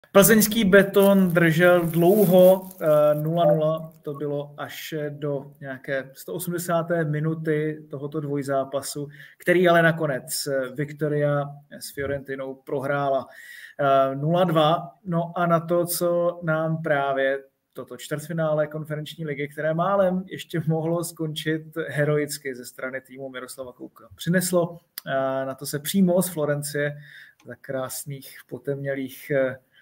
Plzeňský Beton držel dlouho 0-0, to bylo až do nějaké 180. minuty tohoto dvojzápasu, který ale nakonec Viktoria s Fiorentinou prohrála 0-2. No a na to, co nám právě toto čtvrtfinále konferenční ligy, které málem ještě mohlo skončit heroicky ze strany týmu Miroslava Kouka, přineslo. Na to se přímo z Florencie za krásných potemnělých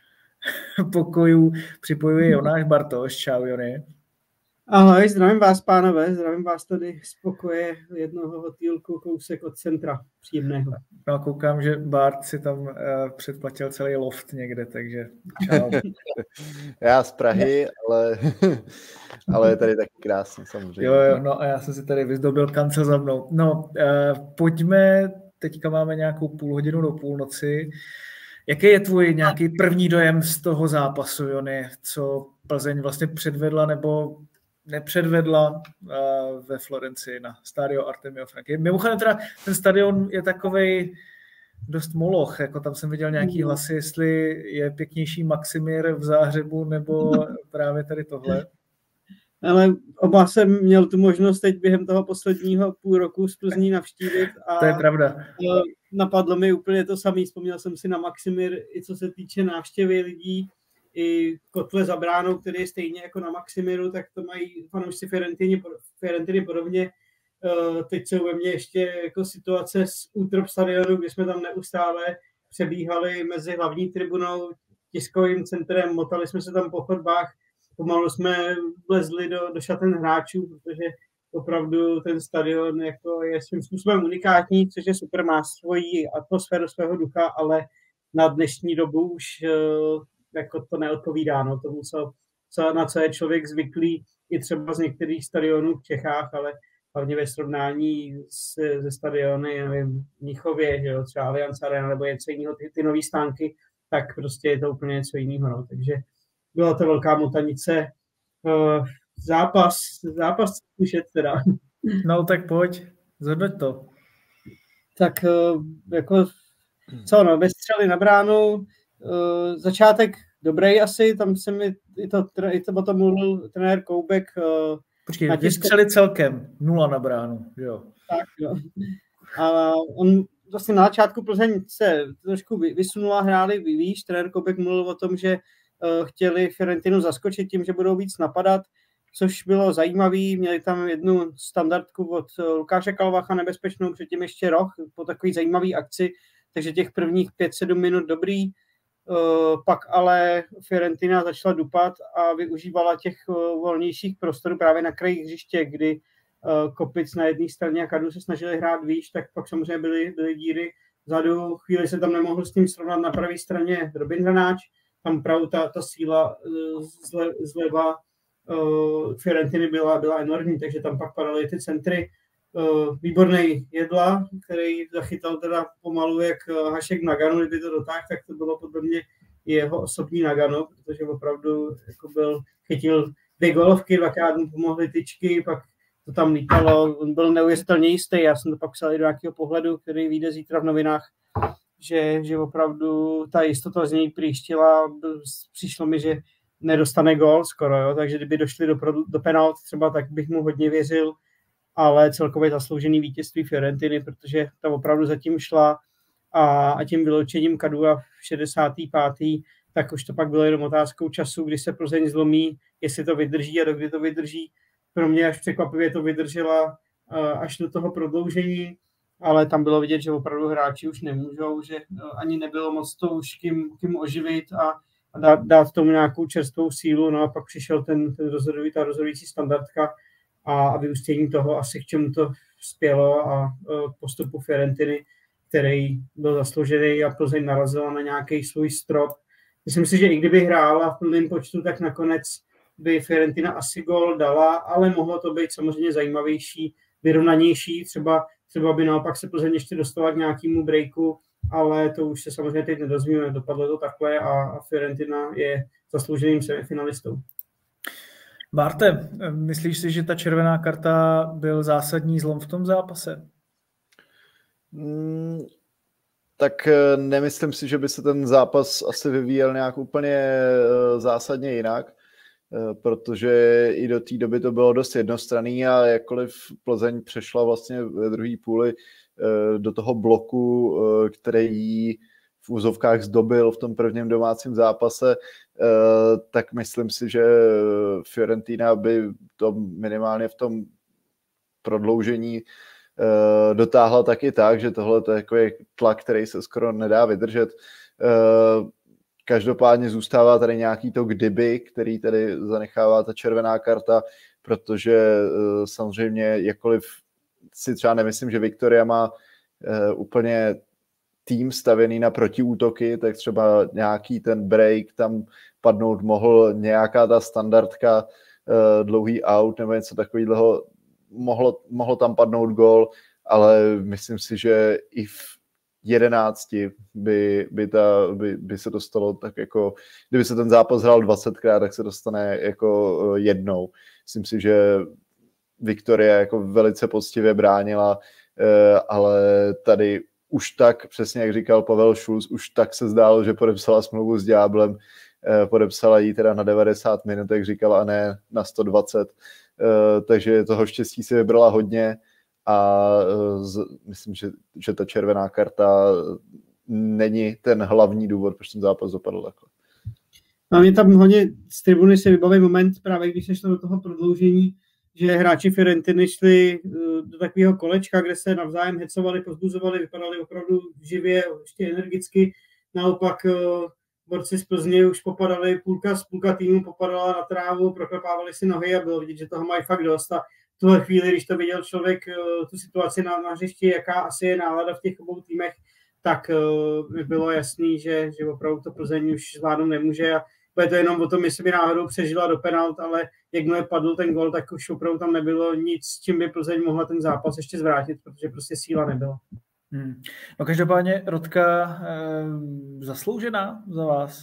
pokojů připojuje Jonáš Bartoš. Čau, Jony. Ahoj, zdravím vás, pánové, zdravím vás tady z pokoje jednoho hotýlku kousek od centra příjemného. No, koukám, že Bart si tam předplatil celý loft někde, takže čau. Já z Prahy, ale je tady taky krásně, samozřejmě. Jo, no a já jsem si tady vyzdobil kancel za mnou. No, pojďme, teďka máme nějakou půl hodinu do půlnoci. Jaký je tvůj nějaký první dojem z toho zápasu, Jony, co Plzeň vlastně předvedla nebo nepředvedla ve Florencii na stádio Artemio Franky? Mimochodem teda ten stadion je takovej dost moloch, jako tam jsem viděl nějaký hlasy, jestli je pěknější Maximír v Záhřebu nebo právě tady tohle. Ale oba jsem měl tu možnost teď během toho posledního půl roku z Plzní navštívit. A to je pravda. Napadlo mi úplně to samé. Vzpomněl jsem si na Maximír, i co se týče návštěvy lidí, i kotle za bránou, který je stejně jako na Maximíru, tak to mají fanoušci Fiorentiny podobně. Teď jsou ve mně ještě jako situace z útrop stadionu, kdy jsme tam neustále přebíhali mezi hlavní tribunou, tiskovým centrem, motali jsme se tam po chodbách, pomalu jsme vlezli do šaten hráčů, protože opravdu ten stadion jako je svým způsobem unikátní, což je super, má svoji atmosféru, svého ducha, ale na dnešní dobu už jako to neodpovídá tomu, na co je člověk zvyklý, i třeba z některých stadionů v Čechách, ale hlavně ve srovnání se stadiony, nevím, v Mnichově, že jo, třeba Allianz Arena, nebo něco jiného, ty nový stánky, tak prostě je to úplně něco jiného, no. Takže byla to velká motanice. Zápas slyšet teda. No tak pojď, zhodnoť to. Tak jako co, no, bez střely na bránu, začátek dobrý asi, tam se mi i to o tom mluvil trenér Koubek. Počkej, vystřeli celkem 0 na bránu, jo. Tak, jo. A on vlastně na začátku Plzeň se trošku vysunula, hráli výš, trenér Koubek mluvil o tom, že chtěli Fiorentinu zaskočit tím, že budou víc napadat, což bylo zajímavý. Měli tam jednu standardku od Lukáše Kalvacha nebezpečnou, předtím ještě roh po takový zajímavý akci, takže těch prvních 5-7 minut dobrý. Pak ale Fiorentina začala dupat a využívala těch volnějších prostorů právě na kraji hřiště, kdy Kopic na jedné straně a Kadu se snažili hrát výš, tak pak samozřejmě byly díry vzadu. Chvíli se tam nemohl s tím srovnat na pravé straně Robin Hranáč, tam právě ta síla zleva Fiorentiny byla enormní, takže tam pak padaly ty centry. Výborný Jedla, který zachytal teda pomalu jak Hašek Nagano, kdyby to dotáhl, tak to bylo podle mě jeho osobní Nagano, protože opravdu jako chytil 2 gólovky, 2krát mu pomohly tyčky, pak to tam lítalo, on byl neuvěřitelně jistý, já jsem to pak psal i do nějakého pohledu, který vyjde zítra v novinách, že opravdu ta jistota z něj příštila, přišlo mi, že nedostane gól skoro, jo? Takže kdyby došli do penalt třeba, tak bych mu hodně věřil, ale celkově zasloužený vítězství Fiorentiny, protože tam opravdu zatím šla a tím vyloučením Kadua v 65. tak už to pak bylo jenom otázkou času, kdy se Plzeň zlomí, jestli to vydrží a dokdy to vydrží. Pro mě až překvapivě to vydržela až do toho prodloužení, ale tam bylo vidět, že opravdu hráči už nemůžou, že ani nebylo moc to už kým oživit a dát tomu nějakou čerstvou sílu, no a pak přišel ta rozhodující standardka a vyústění toho asi k čemu to spělo a postupu Fiorentiny, který byl zasloužený a Plzeň narazila na nějaký svůj strop. Myslím si, že i kdyby hrála v plném počtu, tak nakonec by Fiorentina asi gól dala, ale mohlo to být samozřejmě zajímavější, vyrovnanější, třeba by naopak se Plzeň ještě dostala k nějakému breaku, ale to už se samozřejmě teď nedozvíme, dopadlo to takhle a Fiorentina je zaslouženým semifinalistou. Barte, myslíš si, že ta červená karta byl zásadní zlom v tom zápase? Tak nemyslím si, že by se ten zápas asi vyvíjel nějak úplně zásadně jinak, protože i do té doby to bylo dost jednostranný a jakkoliv Plzeň přešla vlastně ve druhé půli do toho bloku, který jí v úzovkách zdobil v tom prvním domácím zápase, tak myslím si, že Fiorentina by to minimálně v tom prodloužení dotáhla taky tak, že tohle je takový tlak, který se skoro nedá vydržet. Každopádně zůstává tady nějaký to kdyby, který tady zanechává ta červená karta, protože samozřejmě jakkoliv si třeba nemyslím, že Viktoria má úplně tým stavěný na protiútoky, tak třeba nějaký ten break tam padnout mohl, nějaká ta standardka, dlouhý out nebo něco takového, mohlo tam padnout gól, ale myslím si, že i v 11 by se dostalo tak jako, kdyby se ten zápas hrál 20krát, tak se dostane jako jednou. Myslím si, že Viktoria jako velice poctivě bránila, ale tady už tak, přesně jak říkal Pavel Šulc, už tak se zdálo, že podepsala smlouvu s Ďáblem, podepsala ji teda na 90 minut, jak říkala, a ne na 120, takže toho štěstí si vybrala hodně a myslím, že ta červená karta není ten hlavní důvod, proč ten zápas dopadl takhle. A mě tam hodně z tribuny se vybaví moment, právě když se šlo do toho prodloužení, že hráči Fiorentiny šli do takového kolečka, kde se navzájem hecovali, pozbuzovali, vypadali opravdu živě, ještě energicky. Naopak borci z Plzně už popadali, půlka týmu popadala na trávu, proklepávali si nohy a bylo vidět, že toho mají fakt dost. A v tuhle chvíli, když to viděl člověk, tu situaci na hřišti, jaká asi je nálada v těch obou týmech, tak mi bylo jasný, že opravdu to Plzeň už zvládnout nemůže a bude to jenom o tom, jestli by náhodou přežila do penalt, ale jakmile padl ten gol, tak už opravdu tam nebylo nic, s čím by Plzeň mohla ten zápas ještě zvrátit, protože prostě síla nebyla. No každopádně Rodka zasloužená za vás?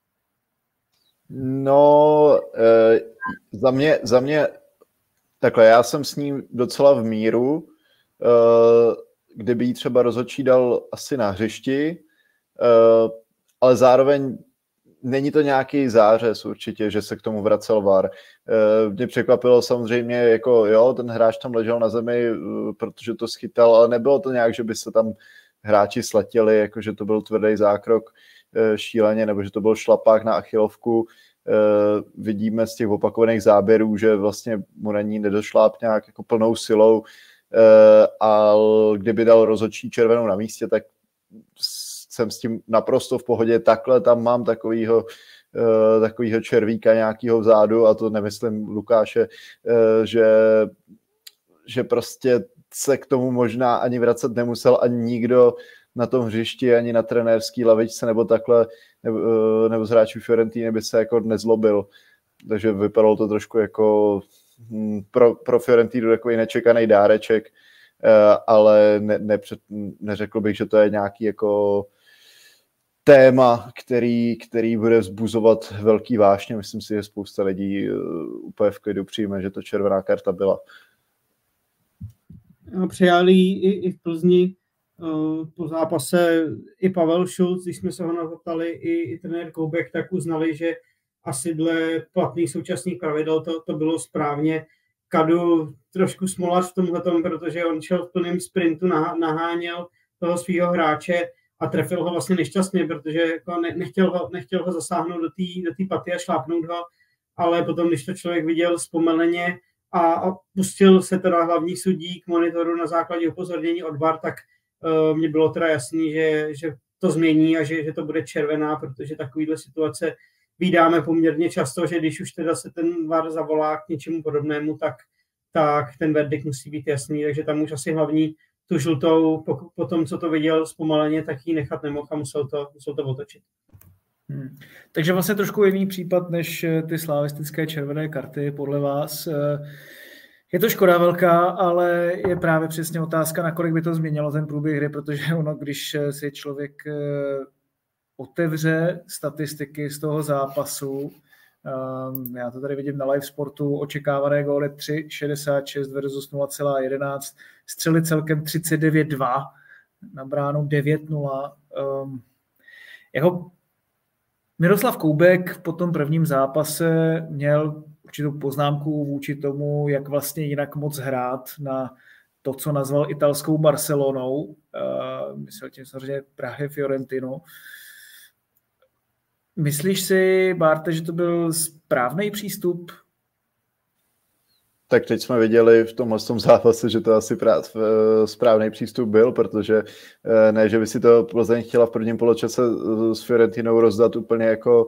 No, za mě takhle, já jsem s ním docela v míru, kdyby jí třeba rozhodčí dal asi na hřišti, ale zároveň není to nějaký zářez určitě, že se k tomu vracel VAR. Mě překvapilo samozřejmě, jako jo, ten hráč tam ležel na zemi, protože to schytal, ale nebylo to nějak, že by se tam hráči sletěli, jako že to byl tvrdý zákrok šíleně, nebo že to byl šlapák na achilovku. Vidíme z těch opakovaných záběrů, že vlastně mu na ní nedošláp nějak jako plnou silou, ale kdyby dal rozhodčí červenou na místě, tak jsem s tím naprosto v pohodě. Takhle tam mám takovýho červíka nějakýho vzadu, a to nemyslím Lukáše, že prostě se k tomu možná ani vracet nemusel ani nikdo na tom hřišti, ani na trenérský lavičce nebo takhle, nebo z hráčů Fiorentiny by se jako nezlobil. Takže vypadalo to trošku jako pro Fiorentinu takový nečekaný dáreček, ale neřekl bych, že to je nějaký jako téma, který bude vzbuzovat velký vášně. Myslím si, že spousta lidí úplně v klidu přijme, že to červená karta byla. Přijali i v Plzni po zápase i Pavel Šulc, když jsme se ho naptali, i trenér Koubek, tak uznali, že asi dle platných současných pravidel to bylo správně. Kadu trošku smolař v tomhletom, protože on šel v plném sprintu, naháněl toho svého hráče a trefil ho vlastně nešťastně, protože jako nechtěl ho zasáhnout do té paty a šlápnout ho, ale potom, když to člověk viděl zpomaleně a pustil se teda hlavní sudí k monitoru na základě upozornění od VAR, tak mně bylo teda jasný, že to změní a že to bude červená, protože takovýhle situace vídáme poměrně často, že když už teda se ten VAR zavolá k něčemu podobnému, tak ten verdikt musí být jasný, takže tam už asi hlavní tu žlutou, po tom, co to viděl zpomaleně, tak ji nechat nemohl a musel to otočit. Takže vlastně trošku jiný případ než ty slavistické červené karty podle vás. Je to škoda velká, ale je právě přesně otázka, nakolik by to změnilo ten průběh hry, protože ono, když si člověk otevře statistiky z toho zápasu, já to tady vidím na live sportu, očekávané góly 3,66 versus 0,11, střely celkem 39,2, na bránu 9-0. Jako Miroslav Koubek po tom prvním zápase měl určitou poznámku vůči tomu, jak vlastně jinak moc hrát na to, co nazval italskou Barcelonou. Myslel tím samozřejmě Prahy Fiorentinu. Myslíš si, Barte, že to byl správný přístup? Tak teď jsme viděli v tomhle zápase, že to asi správný přístup byl, protože ne, že by si to Plzeň chtěla v prvním poločase s Fiorentinou rozdat úplně jako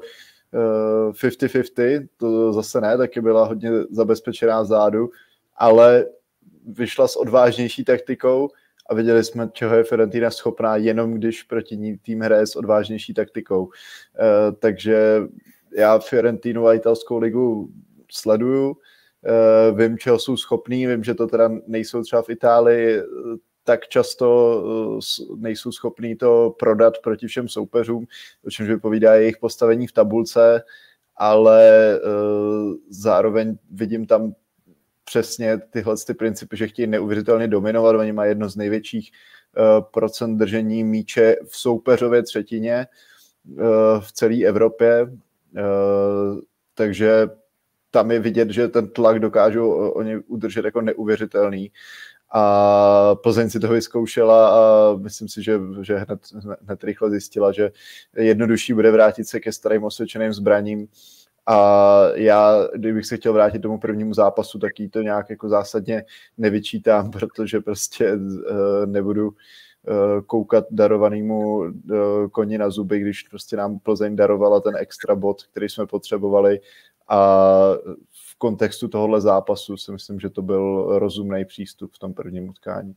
50-50, to zase ne, taky byla hodně zabezpečená zádu, ale vyšla s odvážnější taktikou a viděli jsme, čeho je Fiorentina schopná, jenom když proti ní tým hraje s odvážnější taktikou. Takže já Fiorentinu a italskou ligu sleduju, vím, čeho jsou schopní, vím, že to teda nejsou třeba v Itálii tak často nejsou schopní to prodat proti všem soupeřům, o čemž vypovídá jejich postavení v tabulce, ale zároveň vidím tam přesně tyhle principy, že chtějí neuvěřitelně dominovat. Oni mají jedno z největších procent držení míče v soupeřově třetině v celé Evropě, takže tam je vidět, že ten tlak dokážou oni udržet jako neuvěřitelný. A Plzeň si toho vyzkoušela a myslím si, že hned rychle zjistila, že jednodušší bude vrátit se ke starým osvědčeným zbraním. A já, kdybych se chtěl vrátit tomu prvnímu zápasu, tak jí to nějak jako zásadně nevyčítám, protože prostě nebudu koukat darovanému koni na zuby, když prostě nám Plzeň darovala ten extra bod, který jsme potřebovali. A v kontextu tohohle zápasu si myslím, že to byl rozumný přístup v tom prvním utkání.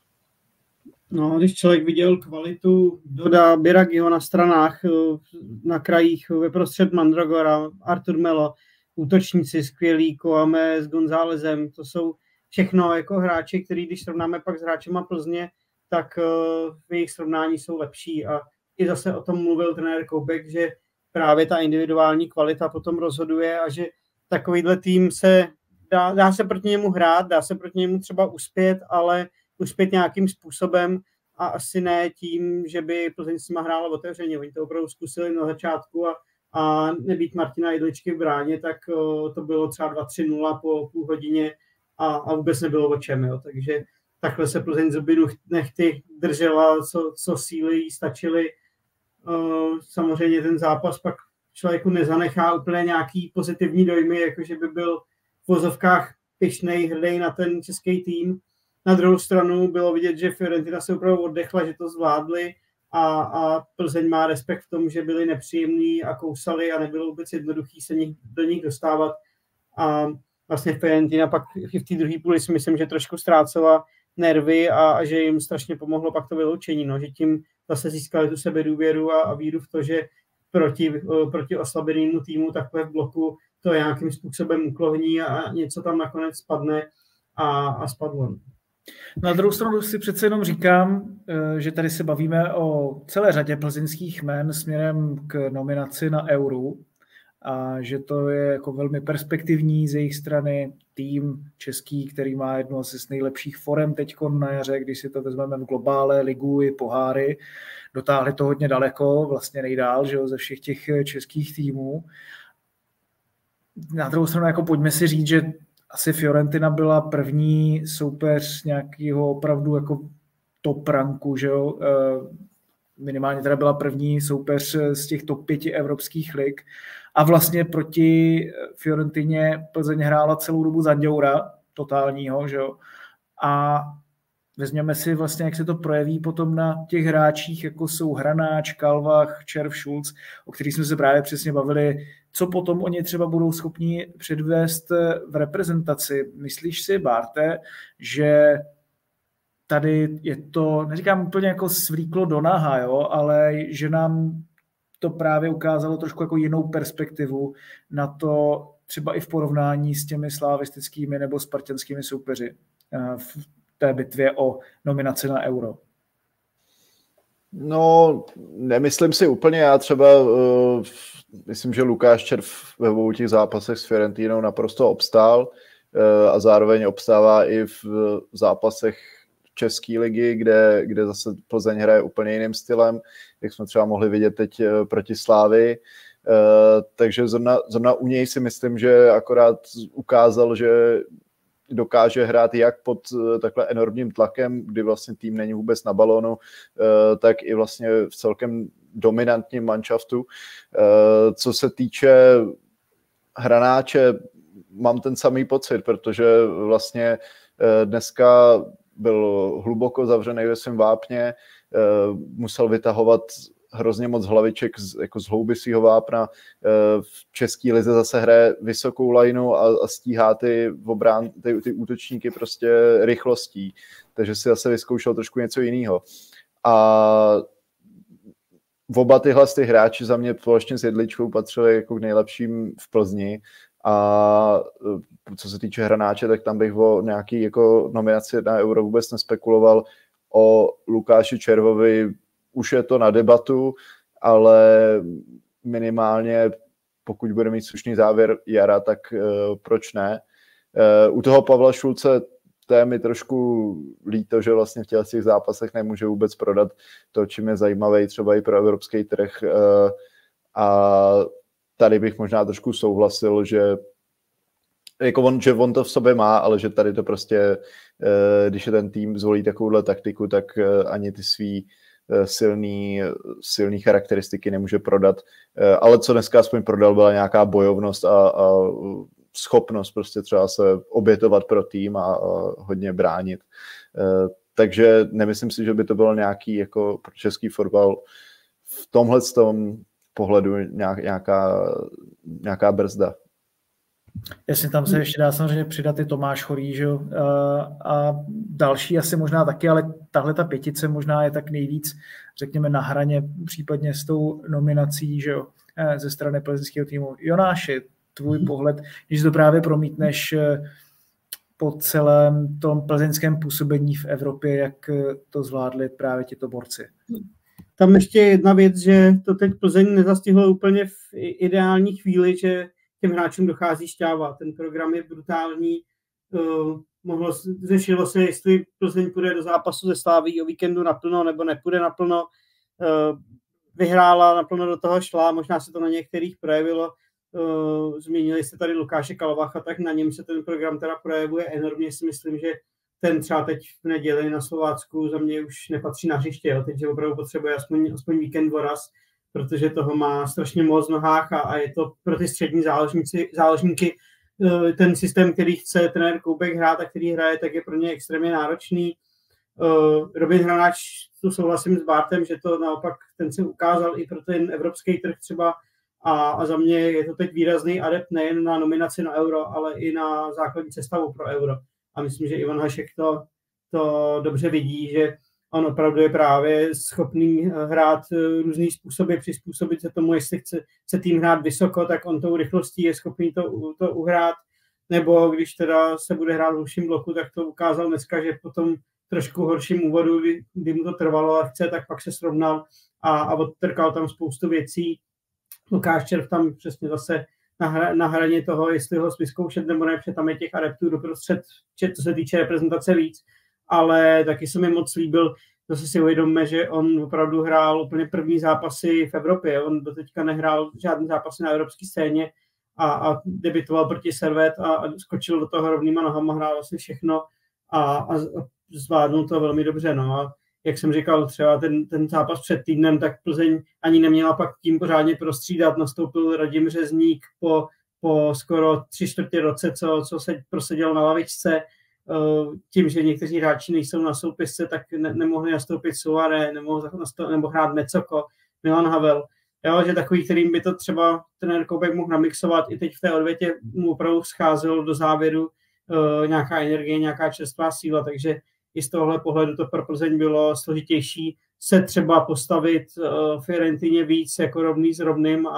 No, když člověk viděl kvalitu Doda Biragiho na stranách, na krajích, ve prostřed Mandragora, Artur Melo, útočníci skvělí, Kouame s Gonzálezem, to jsou všechno jako hráči, který když srovnáme pak s hráčema Plzně, tak v jejich srovnání jsou lepší. A i zase o tom mluvil trenér Koubek, že právě ta individuální kvalita potom rozhoduje a že takovýhle tým se dá se proti němu hrát, dá se proti němu třeba uspět, ale uspět nějakým způsobem a asi ne tím, že by Plzeň s nima hrála otevřeně. Oni to opravdu zkusili na začátku a nebýt Martina Jedličky v bráně, tak to bylo třeba 2-3-0 po půl hodině a vůbec nebylo o čem. Jo. Takže takhle se Plzeň zuby nechty držela, co síly jí stačily. Samozřejmě ten zápas pak člověku nezanechá úplně nějaký pozitivní dojmy, jakože by byl v vozovkách pyšnej, hrdý na ten český tým. Na druhou stranu bylo vidět, že Fiorentina se opravdu oddechla, že to zvládli a Plzeň má respekt v tom, že byli nepříjemní a kousali a nebylo vůbec jednoduchý se do nich dostávat. A vlastně Fiorentina pak v té druhé půli si myslím, že trošku ztrácela nervy a že jim strašně pomohlo pak to vyloučení, no, že tím zase získali tu sebedůvěru a víru v to, že proti oslabenému týmu takhle v bloku to nějakým způsobem uklohní a něco tam nakonec spadne a spadlo. Na druhou stranu si přece jenom říkám, že tady se bavíme o celé řadě plzeňských jmen směrem k nominaci na Euro a že to je jako velmi perspektivní z jejich strany tým český, který má jedno z nejlepších forem teďko na jaře, když si to vezmeme v globále, ligu i poháry. Dotáhli to hodně daleko, vlastně nejdál, že jo, ze všech těch českých týmů. Na druhou stranu jako pojďme si říct, že asi Fiorentina byla první soupeř nějakého opravdu jako top ranku, že jo? Minimálně teda byla první soupeř z těch top 5 evropských lig a vlastně proti Fiorentině Plzeň hrála celou dobu Zanděura, totálního, že jo? A vezměme si vlastně, jak se to projeví potom na těch hráčích, jako jsou Hranáč, Kalvach, Červ, Schulz, o kterých jsme se právě přesně bavili, co potom oni třeba budou schopni předvést v reprezentaci. Myslíš si, Barte, že tady je to, neříkám úplně jako svlíklo do naha, jo, ale že nám to právě ukázalo trošku jako jinou perspektivu na to, třeba i v porovnání s těmi slavistickými nebo spartanskými soupeři v té bitvě o nominaci na Euro? No, nemyslím si úplně. Já třeba myslím, že Lukáš Červ ve obou těch zápasech s Fiorentinou naprosto obstál a zároveň obstává i v zápasech české ligy, kde zase Plzeň hraje úplně jiným stylem, jak jsme třeba mohli vidět teď proti Slávii. Takže zrovna u něj si myslím, že akorát ukázal, že dokáže hrát jak pod takhle enormním tlakem, kdy vlastně tým není vůbec na balónu, tak i vlastně v celkem dominantním manšaftu. Co se týče Hranáče, mám ten samý pocit, protože vlastně dneska byl hluboko zavřený ve svém vápně, musel vytahovat hrozně moc hlaviček jako z hlouby svýho vápna. V české lize zase hraje vysokou lineu a stíhá ty útočníky prostě rychlostí. Takže si zase vyzkoušel trošku něco jiného. A oba tyhle hráči za mě společně s Jedličkou patřili jako k nejlepším v Plzni. A co se týče Hranáče, tak tam bych o nějaký jako nominaci na Euro vůbec nespekuloval. O Lukáši Červovi už je to na debatu, ale minimálně pokud bude mít slušný závěr jara, tak proč ne. U toho Pavla Šulce to je mi trošku líto, že vlastně v těch zápasech nemůže vůbec prodat to, čím je zajímavý třeba i pro evropský trh. A tady bych možná trošku souhlasil, že on to v sobě má, ale že tady to prostě, když je ten tým zvolí takovouhle taktiku, tak ani ty svý silný charakteristiky nemůže prodat. Ale co dneska aspoň prodal, byla nějaká bojovnost a schopnost prostě třeba se obětovat pro tým a hodně bránit. Takže nemyslím si, že by to bylo nějaký jako pro český fotbal v tomhle pohledu nějaká brzda. Jestli tam se ještě dá samozřejmě přidat i Tomáš Chorý, že? A další asi možná taky, ale tahle ta pětice možná je tak nejvíc, řekněme, na hraně, případně s tou nominací, že jo, ze strany plzeňského týmu. Jonáši, tvůj pohled, když to právě promítneš po celém tom plzeňském působení v Evropě, jak to zvládli právě tito borci? Tam ještě jedna věc, že to teď Plzeň nezastihlo úplně v ideální chvíli, že těm hráčům dochází šťáva. Ten program je brutální. Řešilo se, jestli Plzeň půjde do zápasu ze Sláví o víkendu naplno, nebo nepůjde naplno. Vyhrála, naplno do toho šla, možná se to na některých projevilo. Zmínili jste tady Lukáše Kalvacha, tak na něm se ten program teda projevuje enormně. Si myslím, že ten třeba teď v neděli na Slovácku za mě už nepatří na hřiště. Jo. Teď opravdu potřebuje aspoň víkend voraz, protože toho má strašně moc v nohách a je to pro ty střední záložníky ten systém, který chce trenér Koubek hrát a který hraje, tak je pro ně extrémně náročný. Robin Hranáč, tu souhlasím s Bartem, že to naopak ten se ukázal i pro ten evropský trh třeba a za mě je to teď výrazný adept nejen na nominaci na Euro, ale i na základní sestavu pro Euro. A myslím, že Ivan Hašek to dobře vidí, že on opravdu je právě schopný hrát různý způsoby, přizpůsobit se tomu, jestli chce tým hrát vysoko, tak on tou rychlostí je schopný to uhrát, nebo když teda se bude hrát v hlubším bloku, tak to ukázal dneska, že po tom trošku horším úvodu, kdy mu to trvalo a chce, tak pak se srovnal a odtrkal tam spoustu věcí. Lukáš Červ tam přesně zase na hraně toho, jestli ho vyzkoušet nebo ne, protože tam je těch adeptů doprostřed, co se týče reprezentace víc, ale taky se mi moc líbil, zase si uvědomme, že on opravdu hrál úplně první zápasy v Evropě, on doteďka nehrál žádný zápasy na evropské scéně a debitoval proti Servet a skočil do toho rovnýma nohama, hrál vlastně všechno a zvládnul to velmi dobře, no a jak jsem říkal, třeba ten zápas před týdnem, tak Plzeň ani neměla pak tím pořádně prostřídat. Nastoupil Radim Řezník po skoro 3/4 roce, co se proseděl na lavičce. Tím, že někteří hráči nejsou na soupisce, tak nemohli nastoupit Suare, nebo hrát Mecoko, Milan Havel. Jo, že takový, kterým by to třeba trenér Koubek mohl namixovat, i teď v té odvětě mu opravdu scházelo do závěru nějaká energie, nějaká čerstvá síla, takže i z tohohle pohledu to pro Plzeň bylo složitější se třeba postavit Fiorentině víc jako rovný s rovným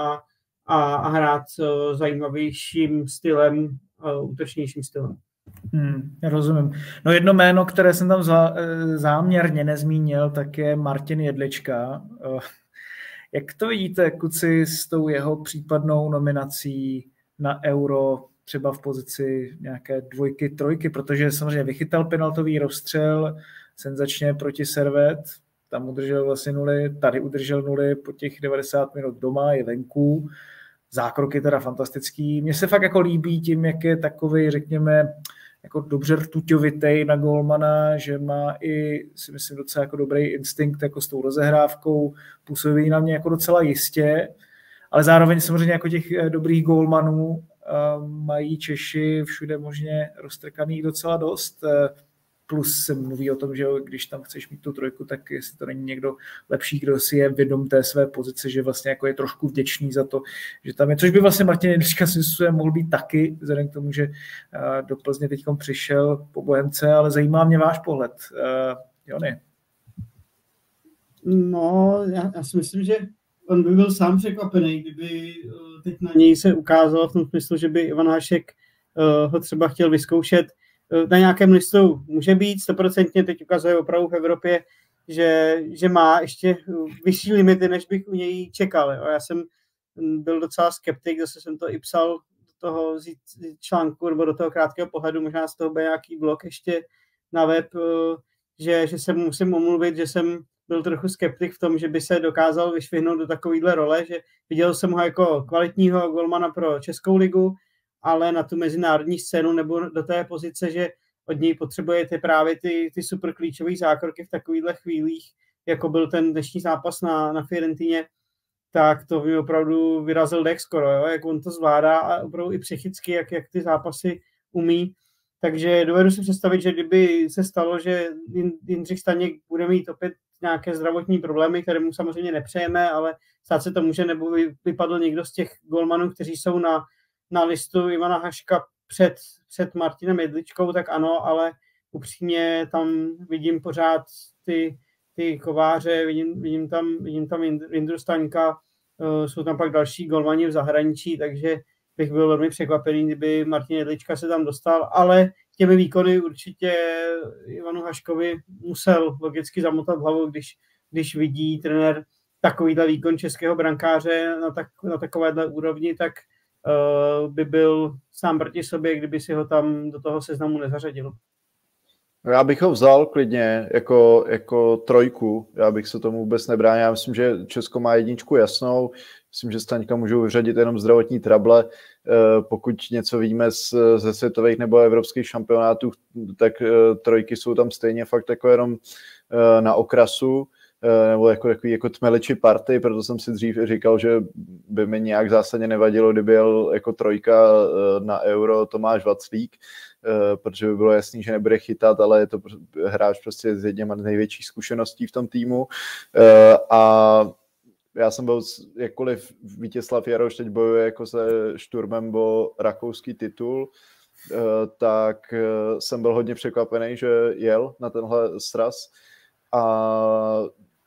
a hrát zajímavějším stylem, útočnějším stylem. Rozumím. No jedno jméno, které jsem tam záměrně nezmínil, tak je Martin Jedlička. Jak to vidíte, kluci, s tou jeho případnou nominací na Euro, třeba v pozici nějaké 2, 3, protože samozřejmě vychytal penaltový rozstřel, senzačně proti Servet, tam udržel vlastně nuly, tady udržel nuly po těch 90 minut doma, je venku, zákroky teda fantastický. Mně se fakt jako líbí tím, jak je takovej, řekněme, jako dobře rtuťovitej na golmana, že má i, si myslím, docela jako dobrý instinkt jako s tou rozehrávkou, působí na mě jako docela jistě, ale zároveň samozřejmě jako těch dobrých golmanů mají Češi všude možně roztrkaných docela dost. Plus se mluví o tom, že když tam chceš mít tu trojku, tak jestli to není někdo lepší, kdo si je vědom té své pozice, že vlastně jako je trošku vděčný za to, že tam je, což by vlastně Martin Jindřiška si mohl být taky, vzhledem k tomu, že do Plzně teďkom přišel po Bohemce, ale zajímá mě váš pohled. Jony. No, já si myslím, že on by byl sám překvapený, kdyby teď na něj se ukázalo v tom smyslu, že by Ivan Hašek ho třeba chtěl vyzkoušet. Na nějakém listu může být, 100% teď ukazuje opravdu v Evropě, že má ještě vyšší limity, než bych u něj čekal. Jo. Já jsem byl docela skeptik, zase jsem to i psal do toho článku nebo do toho krátkého pohledu, možná z toho bude nějaký blog ještě na web, že se musím omluvit, že jsem byl trochu skeptik v tom, že by se dokázal vyšvihnout do takovýhle role, že viděl jsem ho jako kvalitního golmana pro Českou ligu, ale na tu mezinárodní scénu nebo do té pozice, že od něj potřebujete právě ty super klíčové zákroky v takovýchhle chvílích, jako byl ten dnešní zápas na Fiorentině, tak to by opravdu vyrazil dech skoro, jo? Jak on to zvládá a opravdu i psychicky, jak ty zápasy umí. Takže dovedu si představit, že kdyby se stalo, že Jindřich Staněk bude mít opět nějaké zdravotní problémy, které mu samozřejmě nepřejeme, ale stát se to může, nebo vypadl někdo z těch golmanů, kteří jsou na listu Ivana Haška před Martinem Jedličkou, tak ano, ale upřímně tam vidím pořád ty kováře, vidím tam Jindru Staňka, jsou tam pak další golmani v zahraničí, takže bych byl velmi překvapený, kdyby Martin Jedlička se tam dostal, ale těmi výkony určitě Ivanu Haškovi musel logicky zamotat hlavu, když vidí trenér takovýhle výkon českého brankáře na takovéhle úrovni, tak by byl sám proti sobě, kdyby si ho tam do toho seznamu nezařadil. Já bych ho vzal klidně jako trojku, já bych se tomu vůbec nebránil. Já myslím, že Česko má jedničku jasnou, myslím, že Staňka můžou vyřadit jenom zdravotní trable. Pokud něco víme ze světových nebo evropských šampionátů, tak trojky jsou tam stejně fakt jako jenom na okrasu, nebo jako tmeliči party, proto jsem si dřív říkal, že by mi nějak zásadně nevadilo, kdyby jel jako trojka na Euro Tomáš Vaclík, protože by bylo jasný, že nebude chytat, ale je to hráč prostě s jedním z největších zkušeností v tom týmu. A já jsem byl, jakkoliv Vítězslav Jaroš teď bojuje jako se Šturmem o rakouský titul, tak jsem byl hodně překvapený, že jel na tenhle sraz. A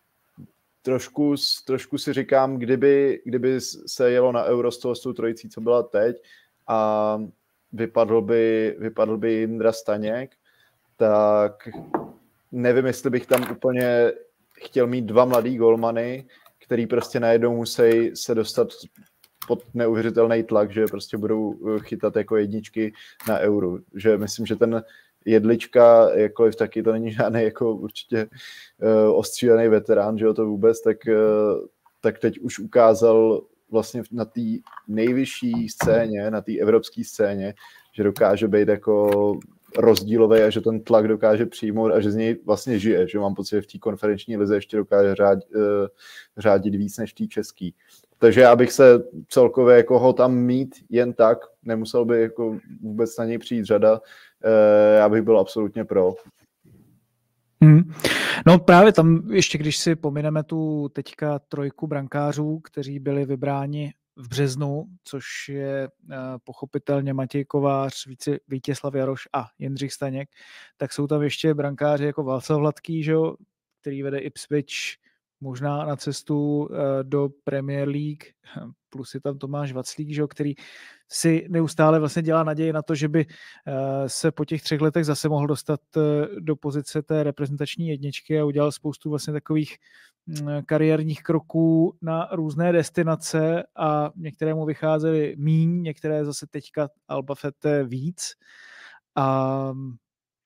trošku si říkám, kdyby se jelo na Euro s tou trojicí, co byla teď, a vypadl by Jindra Staněk, tak nevím, jestli bych tam úplně chtěl mít dva mladý golmany, který prostě najednou musí se dostat pod neuvěřitelný tlak, že prostě budou chytat jako jedničky na Euro. Že myslím, že ten Jedlička, jakkoliv taky to není žádný jako určitě ostřílený veterán, že jo, to vůbec, tak teď už ukázal vlastně na té nejvyšší scéně, na té evropské scéně, že dokáže být jako rozdílový a že ten tlak dokáže přijmout a že z něj vlastně žije, že mám pocit, že v té konferenční lize ještě dokáže řádit víc než v té český. Takže já bych se celkově jako ho tam mít jen tak, nemusel by jako vůbec na něj přijít řada, já bych byl absolutně pro. No právě tam ještě, když si pomineme tu teďka trojku brankářů, kteří byli vybráni v březnu, což je pochopitelně Matěj Kovář, Vítězslav Jaroš a Jindřich Staněk, tak jsou tam ještě brankáři jako Václav Hladký, že jo, který vede Ipswich možná na cestu do Premier League, plus je tam Tomáš Vaclík, že jo, který si neustále vlastně dělá naději na to, že by se po těch 3 letech zase mohl dostat do pozice té reprezentační jedničky a udělal spoustu vlastně takových kariérních kroků na různé destinace a některé mu vycházely míň, některé zase teďka Alba Fete víc. A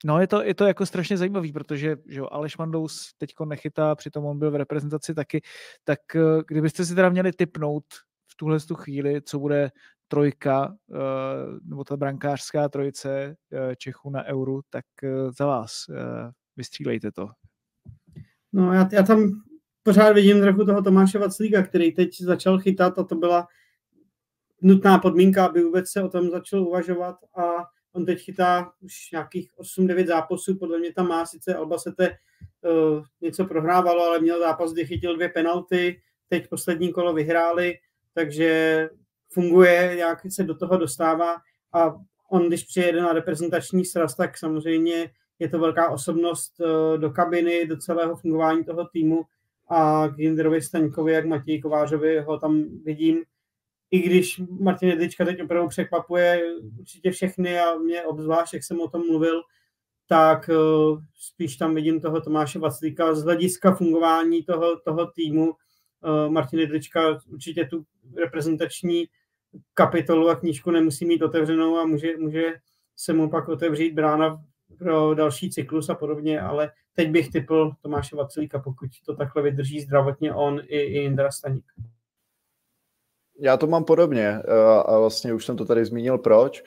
No, je to jako strašně zajímavý, protože že Aleš Mandous teďko nechytá, přitom on byl v reprezentaci taky, tak kdybyste si teda měli tipnout v tuhle chvíli, co bude trojka, nebo ta brankářská trojice Čechů na Euru, tak za vás vystřílejte to. No, já tam pořád vidím trochu toho Tomáše Vaclíka, který teď začal chytat a to byla nutná podmínka, aby vůbec se o tom začal uvažovat a on teď chytá už nějakých 8-9 zápasů, podle mě tam má, sice Albacete něco prohrávalo, ale měl zápas, kdy chytil 2 penalty, teď poslední kolo vyhráli, takže funguje, nějak se do toho dostává a on, když přijede na reprezentační sraz, tak samozřejmě je to velká osobnost do kabiny, do celého fungování toho týmu a k Jindrovi Staňkovi, jak Matěji Kovářovi ho tam vidím. I když Martin Jedlička teď opravdu překvapuje určitě všechny a mě obzvlášť, jak jsem o tom mluvil, tak spíš tam vidím toho Tomáše Vaclíka z hlediska fungování toho týmu. Martin Jedlička určitě tu reprezentační kapitolu a knížku nemusí mít otevřenou a může se mu pak otevřít brána pro další cyklus a podobně, ale teď bych tipl Tomáše Vaclíka, pokud to takhle vydrží zdravotně on i Jindra Staník. Já to mám podobně a vlastně už jsem to tady zmínil proč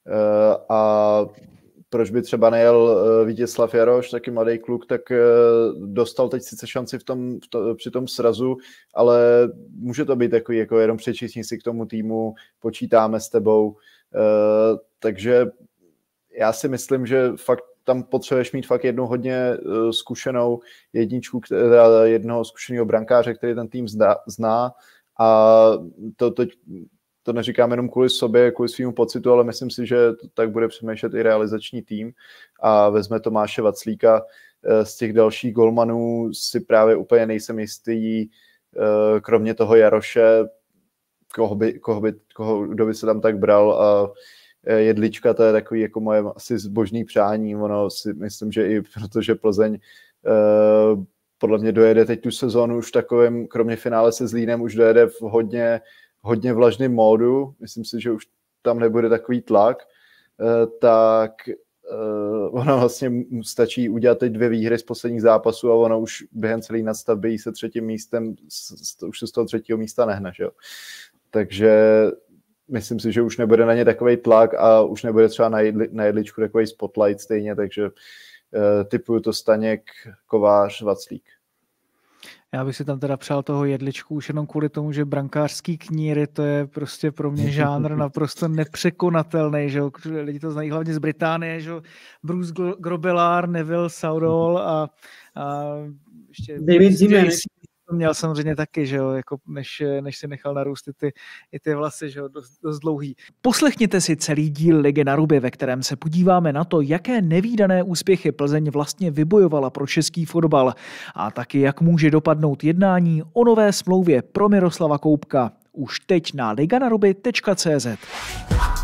a proč by třeba nejel Vítězslav Jaroš, taky mladý kluk, tak dostal teď sice šanci při tom srazu, ale může to být takový jako jenom přečísní si k tomu týmu, počítáme s tebou, takže já si myslím, že fakt tam potřebuješ mít fakt jednu hodně zkušenou jedničku, jednoho zkušeného brankáře, který ten tým zná a to neříkám jenom kvůli sobě, kvůli svýmu pocitu, ale myslím si, že to tak bude přemýšlet i realizační tým a vezme Tomáše Vaclíka. Z těch dalších golmanů si právě úplně nejsem jistý, kromě toho Jaroše, kdo by se tam tak bral a Jedlička, to je takový jako moje asi zbožný přání, ono si myslím, že i protože Plzeň podle mě dojede teď tu sezónu už takovým, kromě finále se Zlínem, už dojede v hodně vlažným módu, myslím si, že už tam nebude takový tlak, tak ono vlastně stačí udělat teď 2 výhry z posledních zápasů a ono už během celé nadstavby se 3. místem, už se z toho 3. místa nehne, že jo. Takže myslím si, že už nebude na ně takovej tlak a už nebude třeba na Jedličku takový spotlight stejně, takže tipuju to Staněk, Kovář, Vaclík. Já bych si tam teda přál toho Jedličku už jenom kvůli tomu, že brankářský kníry, to je prostě pro mě žánr naprosto nepřekonatelný, že lidi to znají hlavně z Británie, že Bruce Grobbelaar, Neville Southall a ještě David Zimenez. Měl samozřejmě taky, že jo, jako než si nechal narůst i ty vlasy, že jo, dost dlouhý. Poslechněte si celý díl Ligy na ruby, ve kterém se podíváme na to, jaké nevídané úspěchy Plzeň vlastně vybojovala pro český fotbal a taky jak může dopadnout jednání o nové smlouvě pro Miroslava Koubka. Už teď na liganaruby.cz.